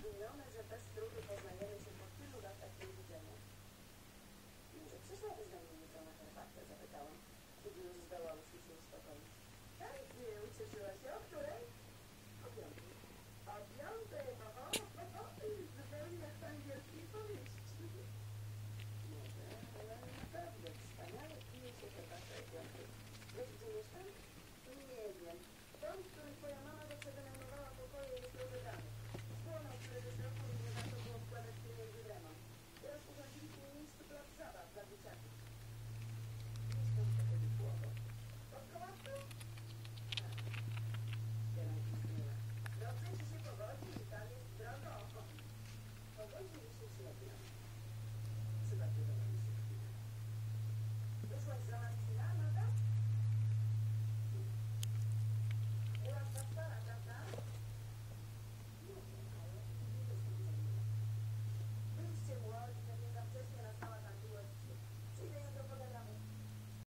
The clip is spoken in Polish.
zdumiony, że bez trudu poznajemy się po tylu latach niewidzenia. Może przyszłabyś do mnie jutro na herbatę? Zapytałam, kiedy już zdołałyśmy się uspokoić. Chętnie. Ucieszyła się. O której? O 5. O 5? Oho, zupełnie jak w angielskiej powieści. Może, ale naprawdę wspaniale pije się herbatę o 5. Wiesz, gdzie mieszkam? Nie wiem. Dom, w którym twoja mama zawsze wynajmowała pokoje, jest rozebrany. Spłonął któregoś roku i nie warto było wkładać pieniędzy w remont. Teraz urządziliśmy miejsce plac zabaw dla dzieciaków. Mieszkam trochę głową. Pod kołatką? Tak. Kierunek istnieje. Dobrze ci się powodzi i tam jest drogo. Powodzi mi się średnio. Przywatyzowali się chwilę. Wyszłaś załatwić